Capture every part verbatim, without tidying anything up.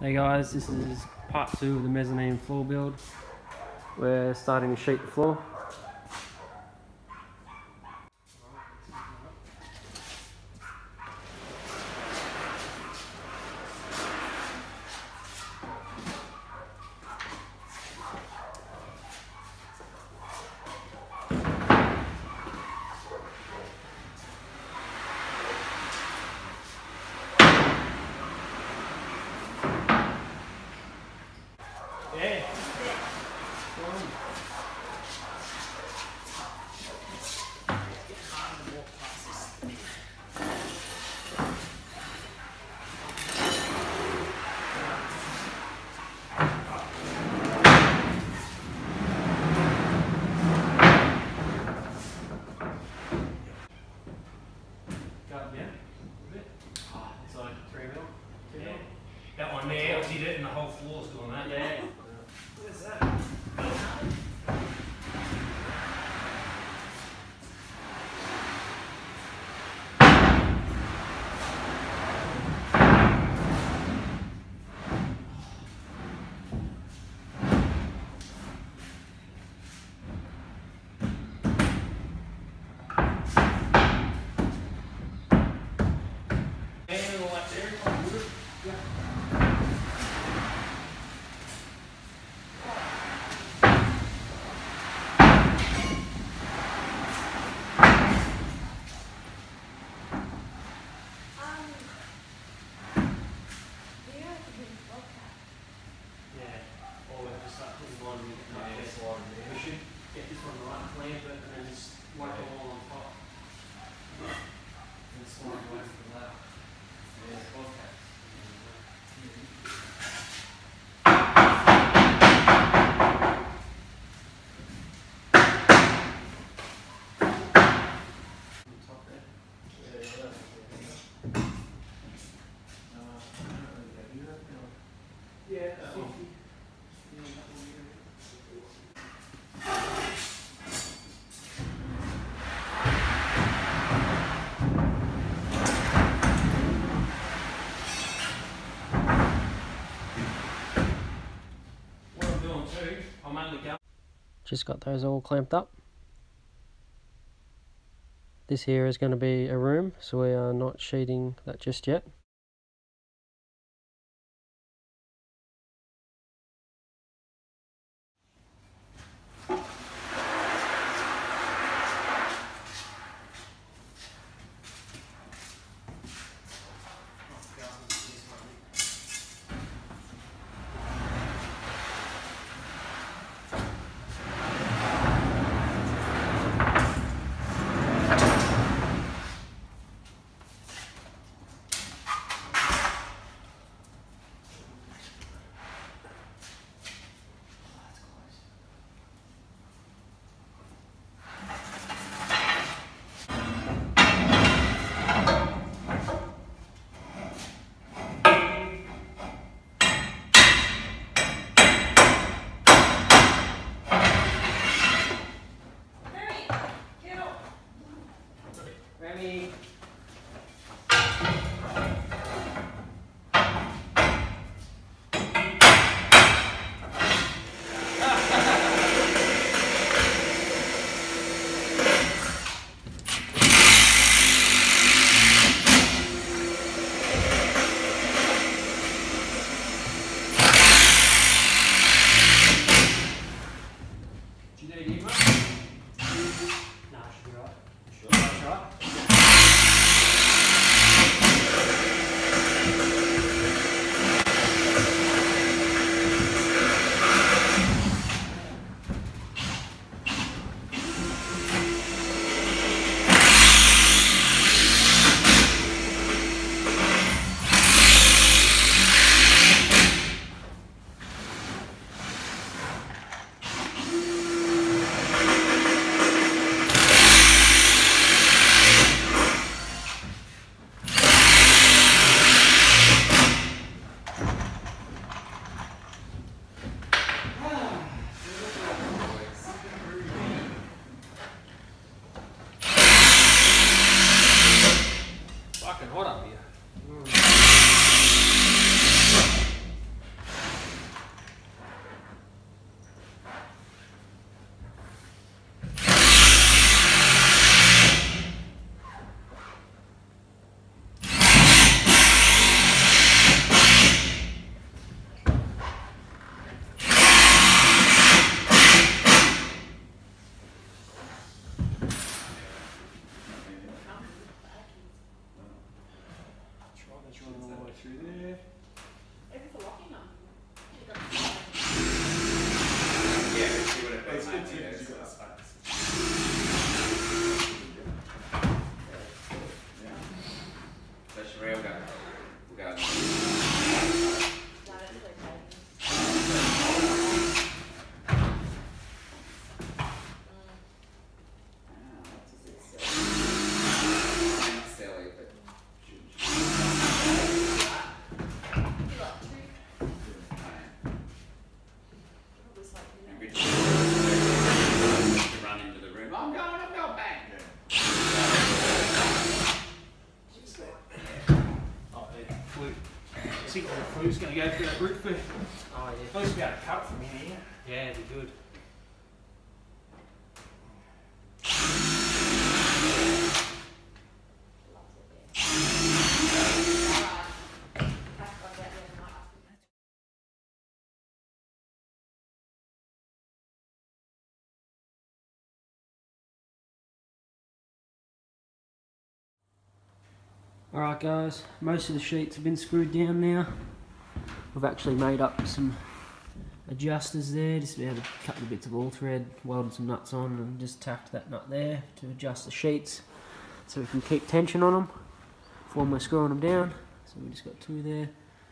Hey guys, this is part two of the mezzanine floor build. We're starting to sheet the floor. Yeah. That one there, I did it and the whole floor's doing that. Yeah. Where's that? We should get this one right, clamp it, and then just whack it all on top. And slide away from that. Yeah, okay. Top there. Yeah, yeah, yeah. Yeah, that's fifty. Just got those all clamped up. This here is going to be a room, so we are not sheeting that just yet. we was going to go for that roof there. Oh yeah. At least we had a cut from in here. Yeah, it'd be good. Alright guys, most of the sheets have been screwed down now. We've actually made up some adjusters there, just we had a couple of bits of all thread, welded some nuts on and just tacked that nut there to adjust the sheets so we can keep tension on them for when we're screwing them down. So we just got two there.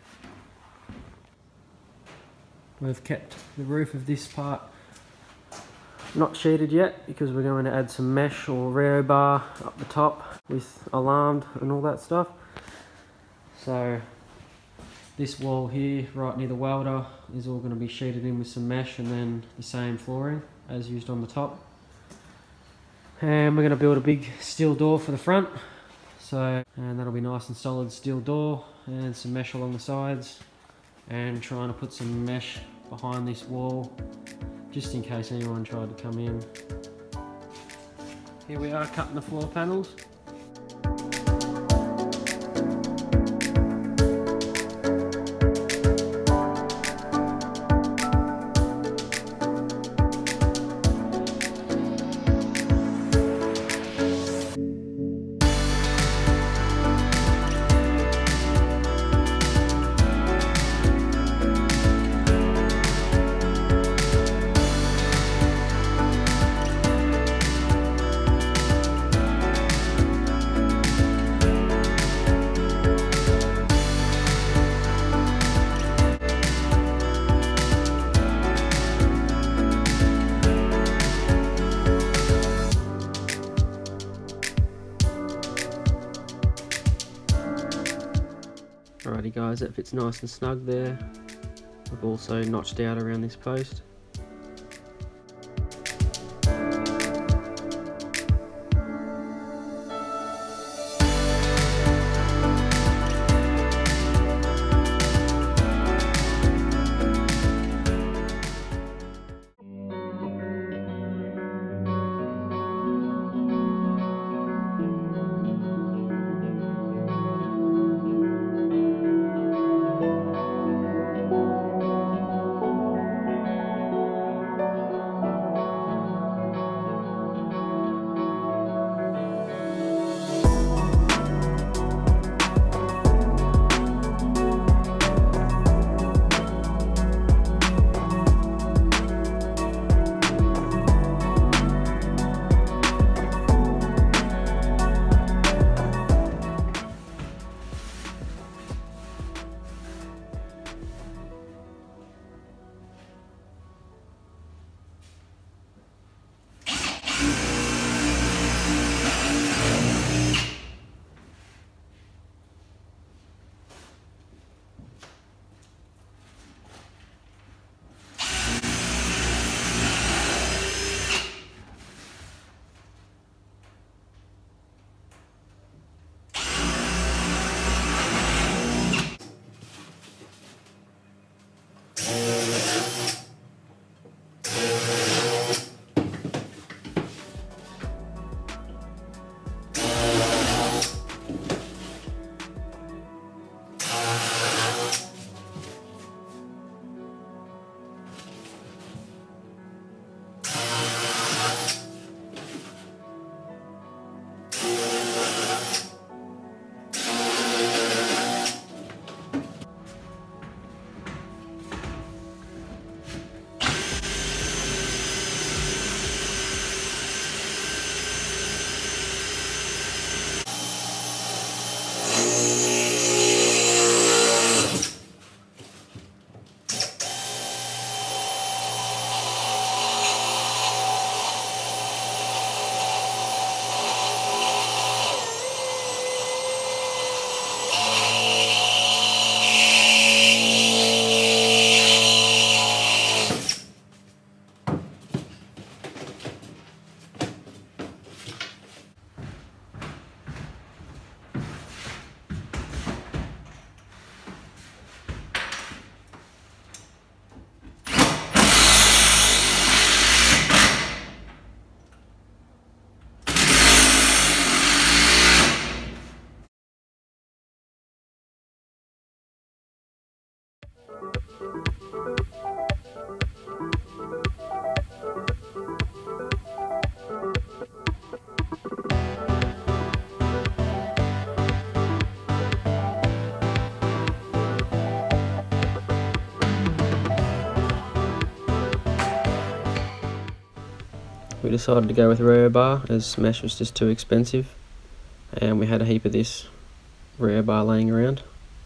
We've kept the roof of this part not sheeted yet because we're going to add some mesh or rail bar up the top with alarmed and all that stuff. So this wall here right near the welder is all going to be sheeted in with some mesh and then the same flooring as used on the top. And we're going to build a big steel door for the front. So, and that'll be nice and solid steel door and some mesh along the sides, and trying to put some mesh behind this wall just in case anyone tried to come in. Here we are cutting the floor panels. Alrighty guys, that fits nice and snug there. I've also notched out around this post. we decided to go with rear bar as mesh was just too expensive, and we had a heap of this rear bar laying around.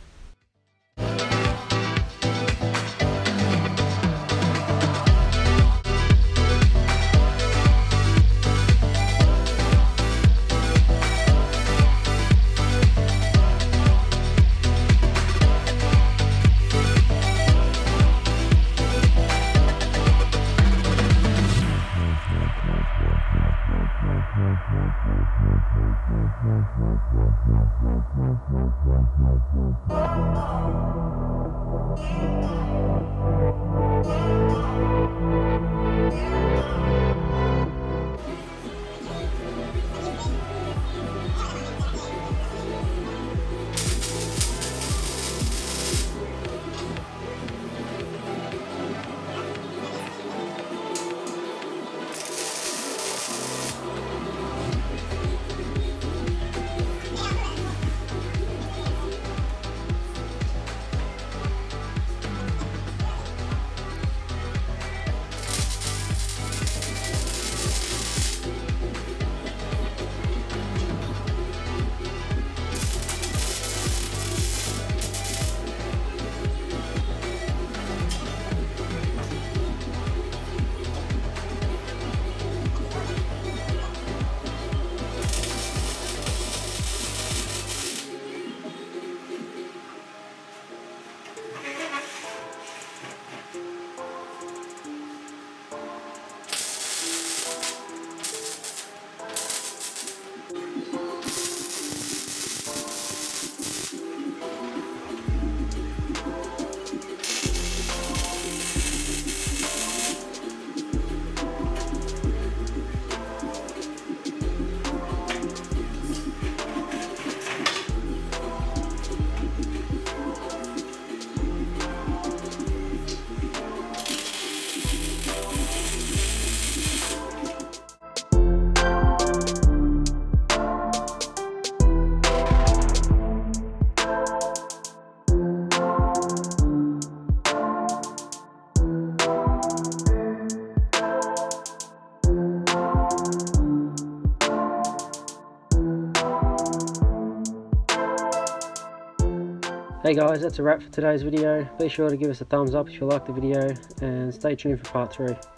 Hey guys, that's a wrap for today's video. Be sure to give us a thumbs up if you liked the video, and stay tuned for part three.